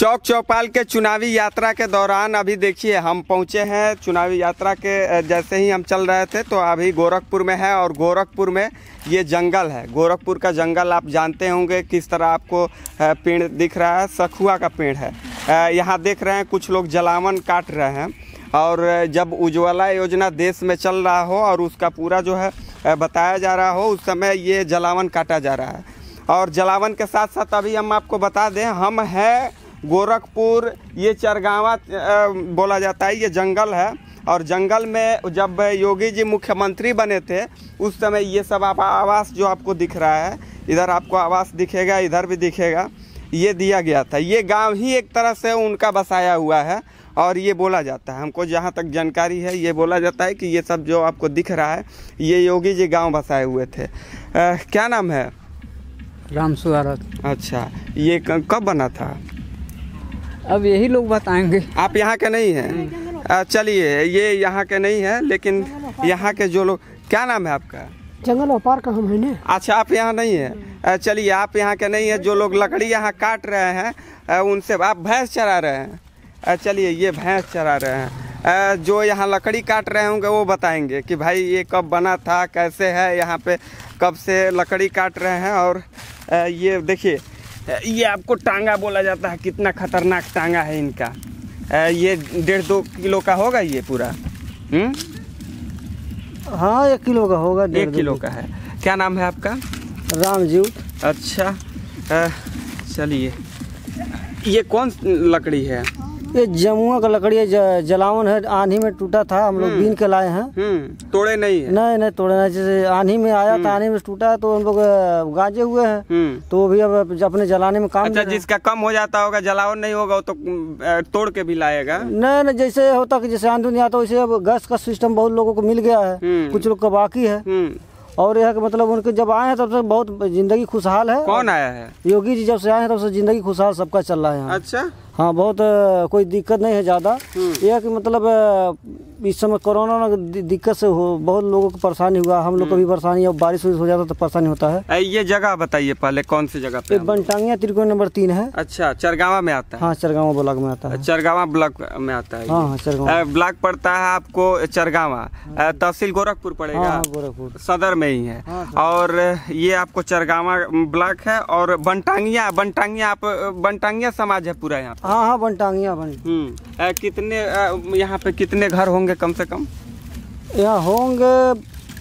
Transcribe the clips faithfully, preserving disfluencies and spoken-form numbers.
चौक चौपाल के चुनावी यात्रा के दौरान अभी देखिए हम पहुंचे हैं चुनावी यात्रा के जैसे ही हम चल रहे थे तो अभी गोरखपुर में है और गोरखपुर में ये जंगल है। गोरखपुर का जंगल आप जानते होंगे किस तरह आपको पेड़ दिख रहा है, सखुआ का पेड़ है। यहाँ देख रहे हैं कुछ लोग जलावन काट रहे हैं और जब उज्ज्वला योजना देश में चल रहा हो और उसका पूरा जो है बताया जा रहा हो उस समय ये जलावन काटा जा रहा है। और जलावन के साथ साथ अभी हम आपको बता दें हम हैं गोरखपुर, ये चरगावा बोला जाता है, ये जंगल है। और जंगल में जब योगी जी मुख्यमंत्री बने थे उस समय ये सब आप आवास जो आपको दिख रहा है, इधर आपको आवास दिखेगा, इधर भी दिखेगा, ये दिया गया था। ये गांव ही एक तरह से उनका बसाया हुआ है। और ये बोला जाता है, हमको जहाँ तक जानकारी है ये बोला जाता है कि ये सब जो आपको दिख रहा है ये योगी जी गाँव बसाए हुए थे। आ, क्या नाम है? राम सुहारत। अच्छा, ये कब बना था? अब यही लोग बताएंगे। आप यहाँ के नहीं हैं? चलिए, ये यहाँ के नहीं है लेकिन यहाँ के जो लोग, क्या नाम है आपका? जंगल पार का हम है ना। अच्छा, आप यहाँ नहीं है। चलिए, आप यहाँ के नहीं है, जो लोग लकड़ी यहाँ काट रहे हैं उनसे आप भैंस चरा रहे हैं। चलिए, ये भैंस चरा रहे हैं। जो यहाँ लकड़ी काट रहे होंगे वो बताएंगे कि भाई ये कब बना था, कैसे है, यहाँ पे कब से लकड़ी काट रहे हैं। और ये देखिए, ये आपको टांगा बोला जाता है, कितना खतरनाक टांगा है इनका। ये डेढ़ दो किलो का होगा ये पूरा। हम्म, हाँ एक किलो का होगा, एक किलो का है। क्या नाम है आपका? रामजीव। अच्छा, चलिए, ये कौन लकड़ी है? ये जमुआ का लकड़ी है, जलावन है, आंधी में टूटा था, हम लोग बीन के लाए हैं। तोड़े नहीं है? नहीं नहीं तोड़े नहीं, जैसे आंधी में आया था, आंधी में टूटा तो हम लोग गाजे हुए हैं तो वो भी अब अपने जलाने में काम। अच्छा, जिसका कम हो जाता होगा, जलावन नहीं होगा, वो तो तोड़ के भी लाएगा? नहीं नहीं, जैसे होता कि जैसे आंधी नहीं आता वैसे अब गैस का सिस्टम बहुत लोगों को मिल गया है, कुछ लोग का बाकी है। और यह मतलब उनके जब आए हैं तब से बहुत जिंदगी खुशहाल है। कौन आया है? योगी जी जब से आए हैं तब से जिंदगी खुशहाल सबका चल रहा है यहाँ। अच्छा, हाँ, बहुत कोई दिक्कत नहीं है ज़्यादा। यह कि मतलब इस समय कोरोना दिक्कत से हो बहुत लोगों को परेशानी हुआ, हम लोग को भी परेशानी, अब बारिश हो जाता तो परेशानी होता है। ये जगह बताइए पहले, कौन सी जगह पे? बनटांगिया त्रिकोण नंबर तीन है। अच्छा, चरगावा में आता है? हाँ, चरगावा ब्लॉक में आता है। चरगावा ब्लॉक में आता है? हाँ हाँ, चरगावा ब्लॉक पड़ता है आपको चरगावा। तहसील गोरखपुर पड़ेगा? हाँ, गोरखपुर सदर में ही है। हाँ, और ये आपको चरगावा ब्लॉक है। और बनटांगिया, बनटांगिया आप बनटांगिया समाज है पूरा यहाँ? हाँ हाँ, बनटांगिया बन। हम्म, कितने यहाँ पे कितने घर होंगे कम से कम? यहाँ होंगे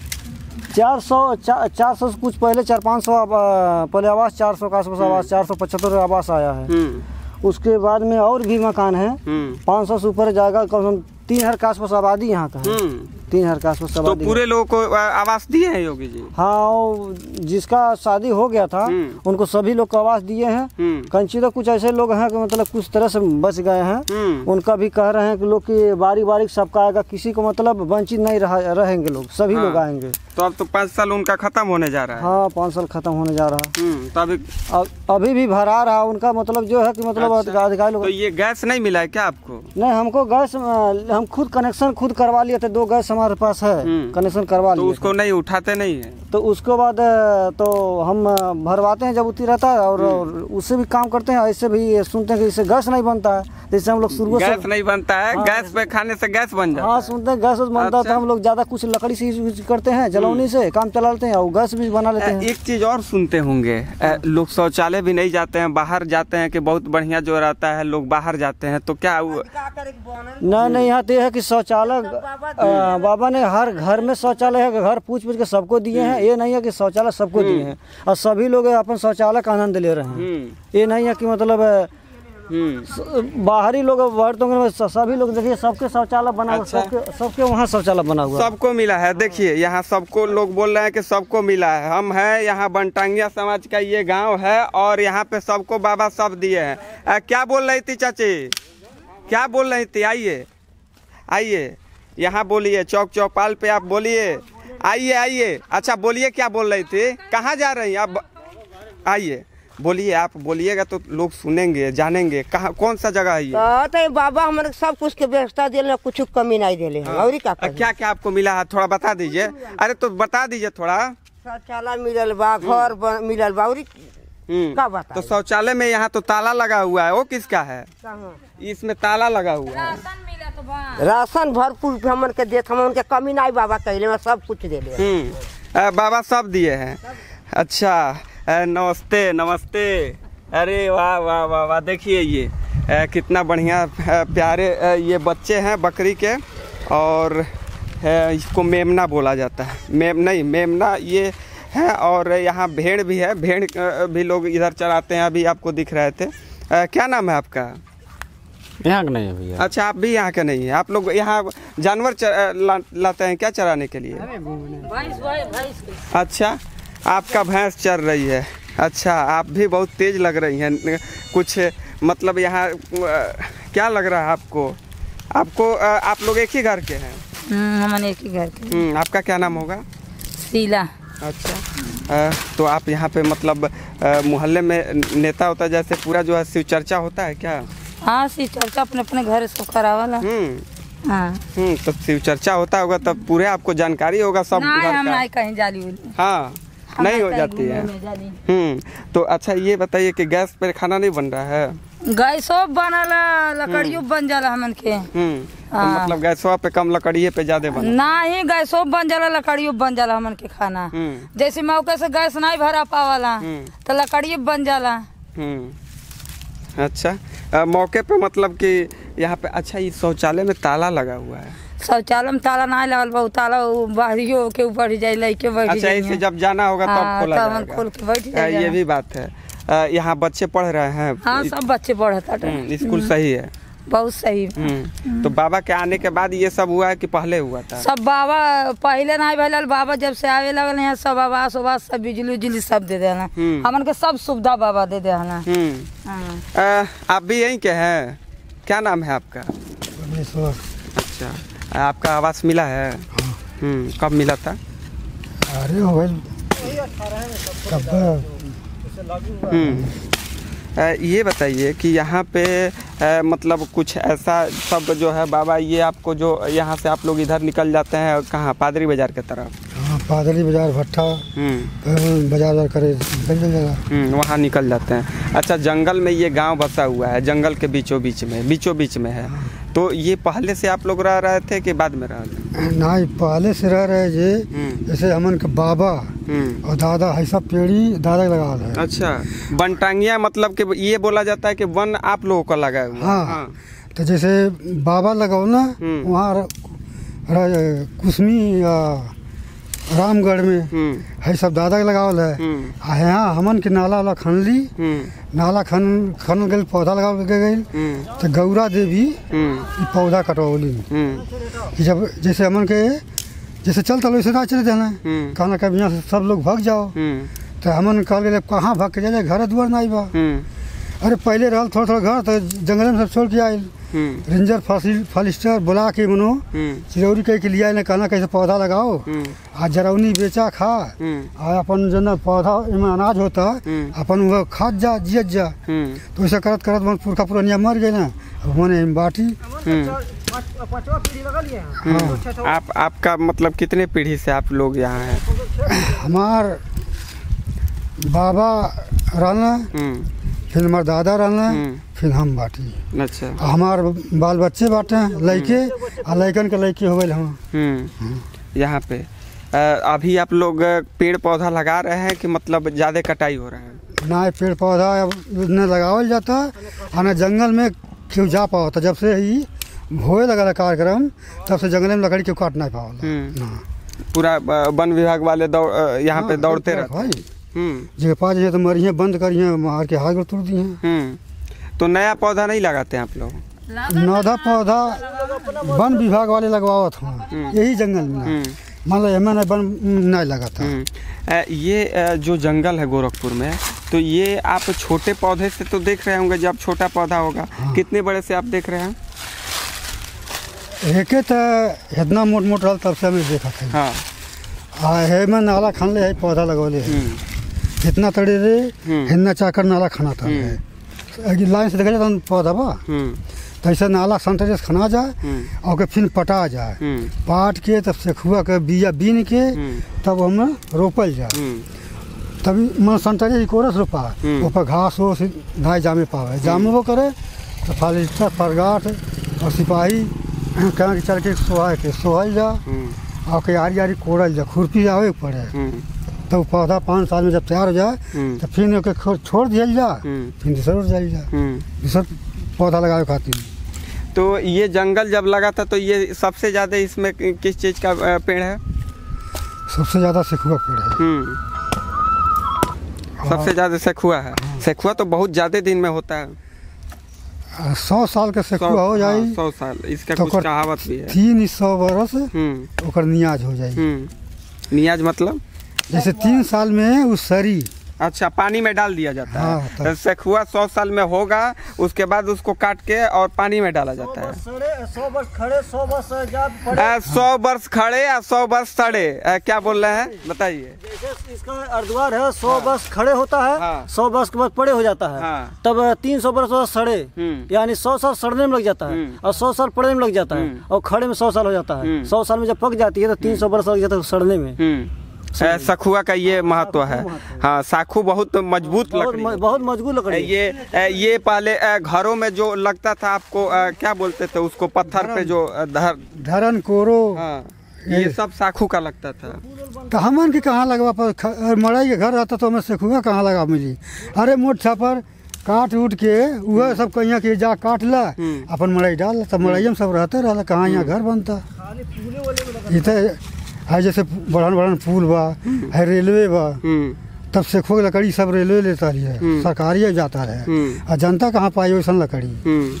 चार सौ चार सौ कुछ पहले चार पाँच सौ पहले आवास, चार सौ का आसपास आवास, चार सौ पचहत्तर आवास आया है। उसके बाद में और भी मकान है, पाँच सौ से ऊपर जाएगा, कम से कम तीन हजार के आसपास आबादी यहाँ का है। तीन हजार के आसपास आबादी। तो पूरे लोगों को आवास दिए हैं योगी जी? हाँ, जिसका शादी हो गया था उनको सभी लोग को आवास दिए हैं। कंची तो कुछ ऐसे लोग हैं कि मतलब कुछ तरह से बच गए हैं, उनका भी कह रहे हैं कि लोग की बारी बारी सबका आएगा, किसी को मतलब वंचित नहीं रह, रहेंगे लोग, सभी हाँ। लोग आएंगे। तो अब तो पाँच साल उनका खत्म होने जा रहा है? हाँ, पाँच साल खत्म होने जा रहा है। तो अभी अभी भी भरा रहा उनका मतलब जो है कि मतलब अधिकारी लोग। तो ये गैस नहीं मिला है क्या आपको? नहीं, हमको गैस हम खुद कनेक्शन खुद करवा लिए थे, दो गैस हमारे पास है, कनेक्शन करवा लिए। तो उसको नहीं उठाते नहीं है? तो उसके बाद तो हम भरवाते हैं जब उतनी रहता है और उससे भी काम करते हैं। ऐसे भी सुनते हैं कि इससे गैस नहीं बनता है, जैसे हम लोग शुरू से गैस नहीं बनता है। हाँ, गैस पे खाने से गैस बन जाता है। हाँ, सुनते हैं गैस बनता है। हम लोग ज्यादा कुछ लकड़ी से यूज करते हैं, जलौनी से काम चला लेते हैं और गैस भी बना लेते हैं। एक चीज और सुनते होंगे, लोग शौचालय भी नहीं जाते हैं, बाहर जाते हैं कि बहुत बढ़िया जो रहता है, लोग बाहर जाते हैं, तो क्या? नहीं नहीं, यहाँ तो है कि शौचालय बाबा ने हर घर में शौचालय है, घर पूछ पूछ के सबको दिए हैं। ये नहीं है कि शौचालय सबको दिए हैं और सभी लोग अपन शौचालय का आनंद ले रहे हैं। ये नहीं है कि मतलब बाहरी लोग वर्तों सभी लोग देखिए सबके शौचालय बना हुआ। अच्छा। सबके सबके वहाँ शौचालय बना हुआ, सबको मिला है। देखिए यहाँ सबको लोग बोल रहे हैं कि सबको मिला है। हम हैं यहाँ बनटांगिया समाज का ये गांव है और यहाँ पे सबको बाबा सब दिए हैं। क्या बोल रही थी चाची, क्या बोल रही थी? आइए आइए, यहाँ बोलिए, चौक चौपाल पे आप बोलिए, आइए आइए। अच्छा, बोलिए, क्या बोल रही थी? कहाँ जा रही हैं आप? आइए बोलिए, आप बोलिएगा तो लोग सुनेंगे, जानेंगे। कहाँ, कौन सा जगह है ये? तो बाबा हमारे सब कुछ के व्यवस्था दिले, कुछ कमी नहीं दिले। हाँ। और क्या क्या क्या आपको मिला है, थोड़ा बता दीजिए। अरे तो बता दीजिए थोड़ा। शौचालय मिलल बा, घर मिलल बा, और हम्म, क्या तो बताए शौचालय में यहाँ तो ताला लगा हुआ है, वो किसका है? कहाँ? इसमें ताला लगा हुआ है। राशन भरपूर हमन के देत, हमन के कमी नहीं बाबा कहले में सब कुछ दे ले। हम्म, अ, बाबा सब दिए हैं। अच्छा, अ, नमस्ते नमस्ते। अरे वाह वाह वाह वाह, देखिए ये अ, कितना बढ़िया अ, प्यारे अ, ये बच्चे हैं बकरी के, और अ, इसको मेमना बोला जाता है। मेम नहीं, मेमना ये है। और यहाँ भेड़ भी है, भेड़ अ, भी लोग इधर चराते हैं, अभी आपको दिख रहे थे। अ, क्या नाम है आपका? यहाँ का नहीं है भैया। अच्छा, आप भी यहाँ के नहीं हैं। आप लोग यहाँ जानवर चरा, ला, लाते हैं क्या चराने के लिए? अच्छा, आपका भैंस चर रही है। अच्छा, आप भी बहुत तेज लग रही हैं कुछ, मतलब यहाँ क्या लग रहा है आपको? आपको आप लोग एक ही घर के हैं? हम एक ही घर के। हम्म, आपका क्या नाम होगा? शीला। अच्छा, आ, तो आप यहाँ पे मतलब आ, मोहल्ले में नेता होता है, जैसे पूरा जो है शिव चर्चा होता है क्या? हाँ, शिव चर्चा अपने अपने घर से करावाला। हम्म हाँ। हम्म, तो शिव चर्चा होता होगा तब पूरे आपको जानकारी होगा सब नहीं, घर हम का। नहीं कहीं जाली उली। हाँ, नहीं हो जाती है। हम्म, तो अच्छा ये बताइए कि गैस पर खाना नहीं बन रहा है? गैसो बनला, लकड़ियों बन जाला हमन के। हम्म, तो मतलब गैसवा पे कम, लकड़िए पे ज्यादा बन? नहीं, गैसो बन जाला, लकड़ियों बन जाला हमन के खाना। हम्म। जैसे मौके से गैस नहीं भरा पावाला तो लकड़िए बन जाला। हम्म, अच्छा, आ, मौके पे मतलब कि यहाँ पे। अच्छा, ये शौचालय में ताला लगा हुआ है? शौचालय में ताला नहीं लगल बा, ताला बाहरियो के ऊपर जाए लइके बैठ अच्छा, इसे जब जाना होगा तब खोला जाएगा। खोल के बैठ आ, जाए। ये भी बात है। आ, यहाँ बच्चे पढ़ रहे हैं? हाँ, सब बच्चे पढ़ता। हम्म, स्कूल सही है? बहुत सही। हम्म, तो बाबा के आने के बाद ये सब हुआ है कि पहले हुआ था? सब बाबा पहले नहीं भैल, बाबा जब से आवे लगल यहाँ सब आवास उवास सब बिजली उजली सब दे देना। हमन के सब सुविधा बाबा दे देना। हम्म, आ, आप भी यहीं के हैं? क्या नाम है आपका? अच्छा, आपका आवास मिला है? हम्म, कब मिला था? अरे मोबाइल हम्म, आ, ये बताइए कि यहाँ पे आ, मतलब कुछ ऐसा सब जो है बाबा, ये आपको जो यहाँ से आप लोग इधर निकल जाते हैं कहाँ, पादरी बाजार के तरफ? हाँ, पादरी बाजार भट्टा हम्म, बाजार करे निकल जाएगा। हम्म, वहाँ निकल जाते हैं। अच्छा, जंगल में ये गांव बसा हुआ है, जंगल के बीचों बीच में बीचों बीच में है। तो ये पहले से आप लोग रह रहे थे कि बाद में रह रहे? नहीं, पहले से रह रहे जे, जैसे हमन के बाबा और दादा है सब पेड़ी दादा लगा है। अच्छा, बनटांगिया मतलब कि ये बोला जाता है कि वन आप लोगों का लगा हुआ? हाँ, हाँ। तो जैसे बाबा लगाओ ना, वहाँ कुसमी रामगढ़ में है सब दादा के लगावल है। यहाँ हमन के नाला वाला खनली, नाला खन खन गई, पौधा लगा गई, तो गौरा देवी पौधा कटवली। जब जैसे हमन के जैसे चलता वैसे ना चले जाना, कहना कभी यहाँ से सब लोग भाग जाओ, तो हमन कह गए कहाँ भाग के जाए, घर दुआर नहीं बा। अरे पहले रहा थोड़ा थोड़ा घर, तो जंगल में सब छोड़ के आये। रेंजर फॉरेस्टर बुला के मनो चिरौरी कह के लिया, कहना कैसे पौधा लगाओ, आ जरौनी बेचा खा, आ अपन जो ना पौधा में अनाज होता अपन वो खाद जा जियत जा। तो ऐसा करत करत मन पुरखा पुरानिया मर गए ना, मैंने बाटी। आप आपका मतलब कितने पीढ़ी से आप लोग यहाँ हैं? हमार बाबा रहना, फिर हमारे दादा रहना, फिर हम बाटी। अच्छा, हमार बाल बच्चे बाटे लड़के, और लड़कन के लड़के हो गए हम। यहाँ पे आ, अभी आप लोग पेड़ पौधा लगा रहे हैं कि मतलब ज़्यादा कटाई हो रहा है? ना, पेड़ पौधा न लगावल जाता और न जंगल में क्यों जा पाओ। तो जब से ही होए लगा कार्यक्रम, तब से जंगल में लकड़ी क्यों काट नहीं पाओ। पूरा वन विभाग वाले दौड़ यहाँ पे दौड़ते रहते हैं। जो पाँच है तो मरिए बंद करिए, मार के हाथ तोड़ दिए। तो नया पौधा नहीं लगाते हैं आप लोग? नौधा पौधा वन विभाग वाले लगवावत हूँ यही जंगल में, मान लो मैंने वन नहीं लगाता। ये जो जंगल है गोरखपुर में, तो ये आप छोटे पौधे से तो देख रहे होंगे, जब छोटा पौधा होगा। हाँ। कितने बड़े से आप देख रहे हैं? एक तो इतना मोट मोट रहा तब से हमें देखा था। हाँ, है मैं नाला खान ले पौधा लगौले है, इतना तड़े रे हिन्ना चाकर नाला खाना था। लाइन से देखा जाए पौधा बा, तो ऐसा नाला संतरे से खना जाए और फिर पटा जाए, पाट के तब सेखुआ के बिया बीन के तब हमें रोपल जाए। तभी मन संतरे ही कोरस रोपा ऊपर घास हो धाई जामे पावे जामे वो करे तो फालिस्टर फरगाट और सिपाही कहाँ के चल के सोहा के सोहल जा और के यारी यारी कोड़ल जा खुरपी आवे पड़े तो पौधा पाँच साल में जब तैयार हो जाए तो फिर ओके छोड़ दिया जा फिर दूसरा उड़ जाए जा दूसरा पौधा लगावे खातिर। तो ये जंगल जब लगा था तो ये सबसे ज़्यादा इसमें किस चीज़ का पेड़ है? सबसे ज़्यादा सेखुआ पेड़ है। सबसे ज़्यादा सेखुआ है। सेखुआ तो बहुत ज़्यादा दिन में होता है। सौ साल का सेखुआ हो जाए। सौ साल इसका कुछ कहावत भी है। तीन सौ बरस ओकर नियाज हो जाए। नियाज मतलब जैसे तीन साल में उस सरी अच्छा पानी में डाल दिया जाता हाँ, है। सेखुआ सौ साल में होगा उसके बाद उसको काट के और पानी में डाला जाता है। सौ वर्ष खड़े सौ वर्ष सौ वर्ष खड़े या सौ वर्ष सड़े क्या बोल रहे हैं बताइए? जैसे इसका अर्धवार है सौ वर्ष खड़े होता है सौ वर्ष के बाद पड़े हो जाता है तब तीन सौ वर्ष सड़े यानी सौ साल सड़ने में लग जाता है और सौ साल पड़ने में लग जाता है और खड़े में सौ साल हो जाता है। सौ साल में जब पक जाती है तो तीन सौ वर्ष लग जाता है सड़ने में। सखुआ का ये महत्व है। हाँ साखू बहुत मजबूत लकड़ी बहुत मजबूत लकड़ी। ये ये पहले घरों में जो लगता था आपको क्या बोलते थे उसको पत्थर पे जो धर धरन कोरो हाँ, ये सब साखू का लगता था। तो हमन के कहाँ लगवा पर मड़ाई के घर रहता तो हमें सेखुआ कहाँ लगा मिली। अरे मोट छापर काट उठ के वह सब कहीं के जा काट ला अपन मड़ाई डाल तब मड़ाई में सब रहते रहा कहाँ यहाँ घर बनता। है जैसे बड़न बड़न पुल बा है रेलवे बा तब सेखुआ की लकड़ी सब रेलवे लेता रही है सरकारी जाता है और जनता कहाँ पाई वैसा लकड़ी।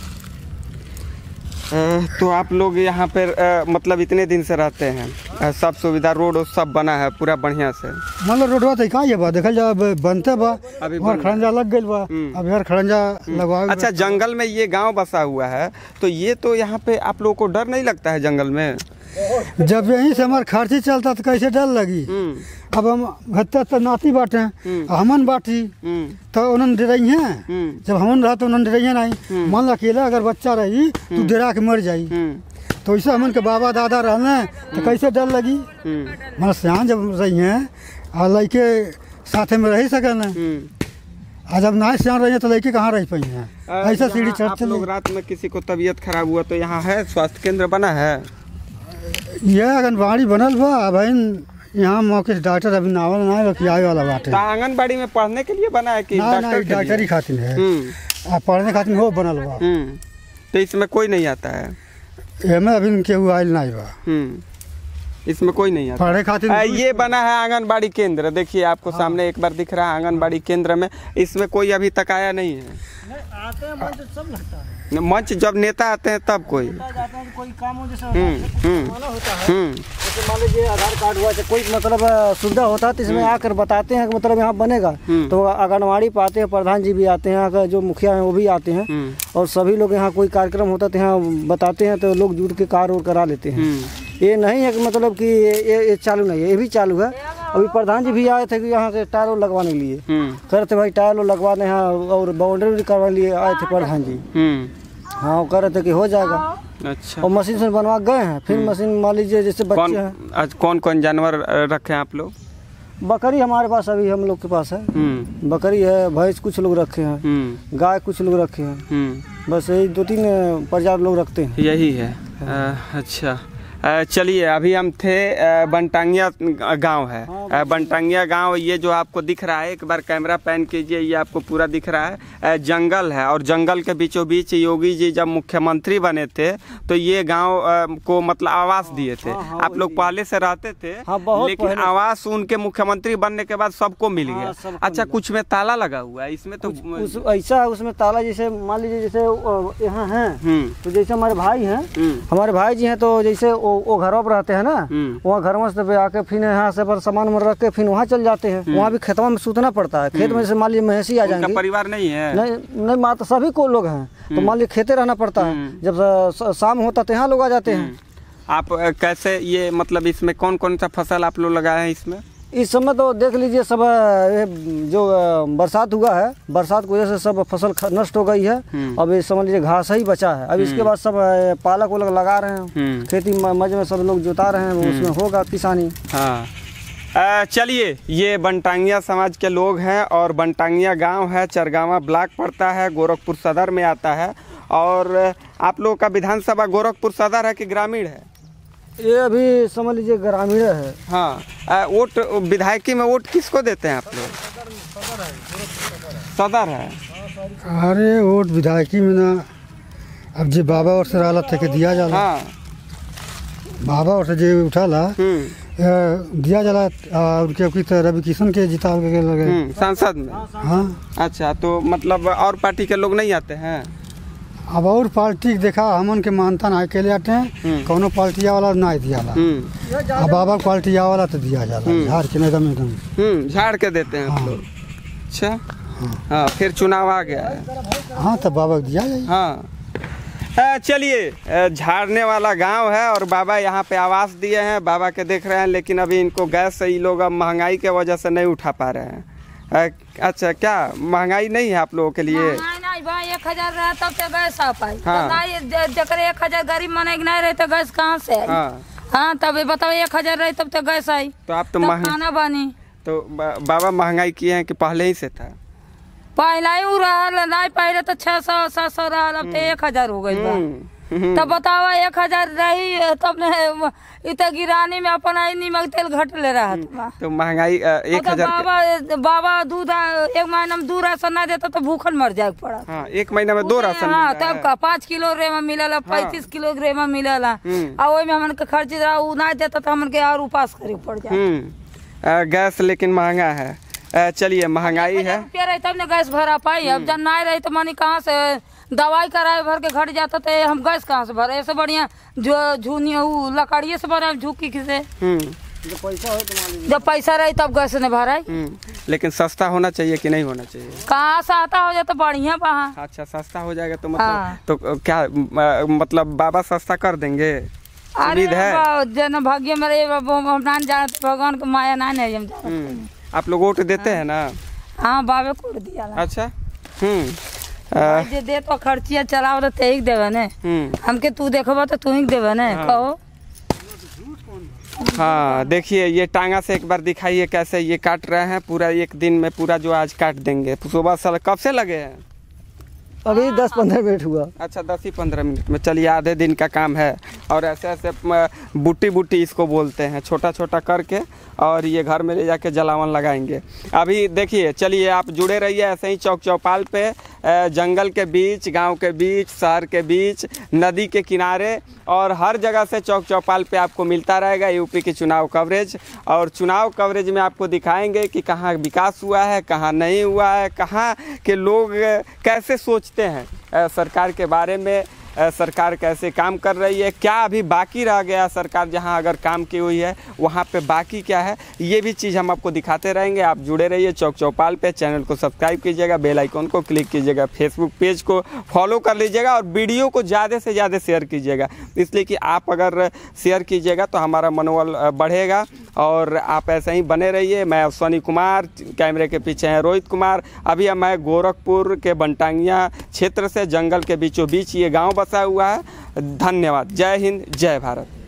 तो आप लोग यहाँ पे मतलब इतने दिन से रहते हैं सब सुविधा रोड सब बना है पूरा बढ़िया से मतलब रोडवा तो का बा देखल जा बनते बा अभी खड़ंजा लग गई बा अभी हर खड़ंजा लगवा। अच्छा जंगल में ये गांव बसा हुआ है तो ये तो यहाँ पे आप लोगों को डर नहीं लगता है जंगल में? जब यहीं से हमारा खर्ची चलता तो कैसे डर लगी। अब हम हत्या तो नाती बाटे हमन बाटी तो उन्होंने डराई है जब हमन रहा तो उन्होंने डराई नहीं मान ला अकेला अगर बच्चा रही तो डरा के मर जाई तो ऐसे हमन के बाबा दादा रहने तो कैसे डर लगी। मतलब सियान जब रही है और लड़के साथे में रह सके न और जब ना सियान रही है तो लड़के कहाँ रह पाई है ऐसा सीढ़ी चढ़ते लोग। रात में किसी को तबीयत खराब हुआ तो यहाँ है स्वास्थ्य केंद्र बना है? यह आंगनबाड़ी बनल बा भाई यहाँ मौके से डॉक्टर अभी नावल ना आए वाला बात है। आंगनबाड़ी में पढ़ने के लिए बना है कि डॉक्टरी खातिर है पढ़ने खातिर हो बनल बा तो इसमें कोई नहीं आता है? एमे अभी केहू आयल नहीं बा इसमें कोई नहीं आता पढ़े खातिर। ये बना है आंगनबाड़ी केंद्र देखिए आपको हाँ। सामने एक बार दिख रहा है आंगनबाड़ी केंद्र में इसमें कोई अभी तक आया नहीं है। आते हैं मंच सब लगता है मंच जब नेता आते हैं तब कोई जाते हैं कोई काम हो जैसे होता है जैसे मान लीजिए आधार कार्ड हुआ कोई मतलब सुविधा होता है तो इसमें आकर बताते हैं कि मतलब यहाँ बनेगा तो आंगनबाड़ी पे आते हैं प्रधान जी भी आते हैं जो मुखिया हैं वो भी आते हैं और सभी लोग यहाँ कोई कार्यक्रम होता तो यहाँ बताते हैं तो लोग जुट के कार्य करा लेते हैं। ये नहीं है कि मतलब कि ये, ये चालू नहीं है ये भी चालू है। अभी प्रधान जी भी आए थे कि यहाँ के टायर लगवाने के लिए कह रहे थे भाई टायर लगवाने हैं और बाउंड्री भी करवाने लिए आए थे प्रधान जी। हाँ वो कह रहे थे कि हो जाएगा। अच्छा और मशीन से बनवा गए हैं फिर मशीन मान लीजिए जैसे बच्चे हैं। आज कौन कौन जानवर रखे हैं आप लोग? बकरी हमारे पास अभी हम लोग के पास है बकरी है भैंस कुछ लोग रखे हैं गाय कुछ लोग रखे हैं बस यही दो तीन प्रजाति लोग रखते हैं यही है। अच्छा चलिए अभी हम थे बनटांगिया गांव है बनटांगिया गांव ये जो आपको दिख रहा है एक बार कैमरा पैन कीजिए ये आपको पूरा दिख रहा है जंगल है और जंगल के बीचों बीच योगी जी जब मुख्यमंत्री बने थे तो ये गांव को मतलब आवास दिए थे। हाँ, हाँ, आप लोग पहले से रहते थे हाँ, लेकिन आवास उनके मुख्यमंत्री बनने के बाद सबको मिल गया। हाँ, अच्छा कुछ में ताला लगा हुआ है इसमें तो उस, ऐसा है उसमें ताला जैसे मान लीजिए जैसे यहाँ है तो जैसे हमारे भाई हैं हमारे भाई जी हैं तो जैसे वो घरों पर रहते हैं ना वहाँ घर में से आके फिर यहाँ से पर सामान में रख के फिर वहाँ चल जाते हैं वहाँ भी खेतवा में सूतना पड़ता है खेत में से मान लीजिए महसी आ जाएंगे परिवार नहीं है नहीं नहीं मात्र सभी को लोग हैं तो मान लीजिए खेते रहना पड़ता है जब शाम होता तो यहाँ लोग आ जाते हैं। आप कैसे ये मतलब इसमें कौन कौन सा फसल आप लोग लगाए हैं इसमें? इस समय तो देख लीजिए सब जो बरसात हुआ है बरसात की वजह से सब फसल नष्ट हो गई है। अब इस समझ लीजिए घास ही बचा है। अब इसके बाद सब पालक वालक लगा रहे हैं खेती मज में सब लोग जोता रहे हैं उसमें होगा किसानी। हाँ अ, चलिए, ये बनटांगिया समाज के लोग हैं और बनटांगिया गांव है, चरगावा ब्लॉक पड़ता है, गोरखपुर सदर में आता है। और आप लोगों का विधानसभा गोरखपुर सदर है कि ग्रामीण है? ये अभी समझ लीजिए ग्रामीण है। हाँ, अ, वोट विधायकी में वोट किसको देते हैं आप लोग? सदर है। अरे वोट विधायकी में ना, अब जे बाबा और से रहला थे के दिया जाला। हाँ। बाबा और से जे उठाला दिया जाला, और क्योंकि तो रवि किशन के जिता के लगे हम्म, सांसद में। हाँ। अच्छा, तो मतलब और पार्टी के लोग नहीं आते हैं? अब और पार्टी देखा हमन के मानता ना अकेले आते हैं, कोनो पार्टी वाला ना दियाला। अब बाबा पार्टी वाला तो दिया जाला, झाड़ के एकदम एकदम हम्म झाड़ के देते हैं आप लोग। अच्छा, हाँ, फिर चुनाव आ गया है। हाँ, तो बाबा को दिया जाए। हाँ, अ, चलिए, अ, झाड़ने वाला गांव है और बाबा यहाँ पे आवास दिए हैं, बाबा के देख रहे हैं, लेकिन अभी इनको गैस से ये लोग अब महंगाई के वजह से नहीं उठा पा रहे हैं। अ, अच्छा, क्या महंगाई नहीं है आप लोगों के लिए? नहीं नहीं भाई, एक हजार रहा तब तो गैस आ पाई। हाँ। तो नहीं, ज- जकरे एक हजार गरीब मने नहीं रहे तो गैस कहाँ से आई? हाँ। हाँ, तब ये बताओ, एक हजार रही तब तो गैस आई, तो आप तो तब महंग खाना बनी। तो बा, बाबा महंगाई किए हैं कि पहले ही से था? पहले ही उ रहल, नहीं पहले तो छह सौ सात सौ रहल, अब तो एक हजार हो गई बा। तब बताओ, एक हजार रही तब ने इत गिरानी में अपन आई नीमक तेल घट ले रहा था। तो महंगाई अ, एक तो हजार के- बाबा बाबा दूध आ, एक महीना में दू राशन ना देता तो भूखल मर जाए पड़ा। हाँ, एक महीना में दो राशन हाँ, मिलता है। तब का पाँच किलो रेमा मिलला, पैंतीस किलो रेमा मिलला, और ओहि में हमन के खर्च रहा, उ ना देता तो हमन के और उपास करे पड़ जाए। हम्म अ, गैस लेकिन महंगा है। अ, चलिए, महंगाई है। रुपया रही तब ने गैस भरा पाई, अब जब नहीं रही तो मनी कहाँ से दवाई कराए भर के घट जाता, तो हम गैस कहाँ से भरे? ऐसे बढ़िया जो झूनी उ लकड़िए से बना झुकी से, हम्म जब पैसा रही तब गैस ने भरा। हम्म लेकिन सस्ता होना चाहिए कि नहीं होना चाहिए? कहाँ से आता हो जाए तो बढ़िया वहाँ। अच्छा, सस्ता हो जाएगा तो मतलब हाँ। तो क्या अ, मतलब बाबा सस्ता कर देंगे? अरे उम्मीद है। बा- जन भाग्य में रहे, अब हम ना जानते, भगवान के माया ना नहीं हम जानते। हम्म आप लोग वोट देते हैं ना? हाँ, बाबे को दिया ला। अच्छा। हम्म अ, भाई जे दे तो खर्चिया चलाओ तो ते ही देवे ने, हम्म हमके तू देखबा तो तू ही देवे ने। कहो हाँ, देखिए, ये टांगा से एक बार दिखाइए कैसे ये काट रहे हैं। पूरा एक दिन में पूरा जो आज काट देंगे। सुबह से कब से लगे हैं? अभी दस पंद्रह मिनट हुआ। अच्छा, दस ही पंद्रह मिनट में। चलिए, आधे दिन का काम है। और ऐसे ऐसे म, बूटी बूटी इसको बोलते हैं, छोटा छोटा करके, और ये घर में ले जाके जलावन लगाएंगे। अभी देखिए, चलिए आप जुड़े रहिए ऐसे ही चौक चौपाल पे, अ, जंगल के बीच, गांव के बीच, शहर के बीच, नदी के किनारे, और हर जगह से चौक चौपाल पे आपको मिलता रहेगा यूपी की चुनाव कवरेज। और चुनाव कवरेज में आपको दिखाएंगे कि कहाँ विकास हुआ है, कहाँ नहीं हुआ है, कहाँ के लोग कैसे सोचते हैं अ, सरकार के बारे में, अ, सरकार कैसे काम कर रही है, क्या अभी बाकी रह गया सरकार जहां अगर काम की हुई है वहां पे बाकी क्या है, ये भी चीज़ हम आपको दिखाते रहेंगे। आप जुड़े रहिए चौक चौपाल पे। चैनल को सब्सक्राइब कीजिएगा, बेल आइकन को क्लिक कीजिएगा, फेसबुक पेज को फॉलो कर लीजिएगा, और वीडियो को ज़्यादा से ज़्यादा शेयर कीजिएगा, इसलिए कि आप अगर शेयर कीजिएगा तो हमारा मनोबल अ, बढ़ेगा। और आप ऐसे ही बने रहिए। मैं सोनी कुमार, कैमरे के पीछे हैं रोहित कुमार। अभी मैं गोरखपुर के बनटांगिया क्षेत्र से, जंगल के बीचों बीच ये गाँव बसा हुआ है। धन्यवाद। जय हिंद, जय भारत।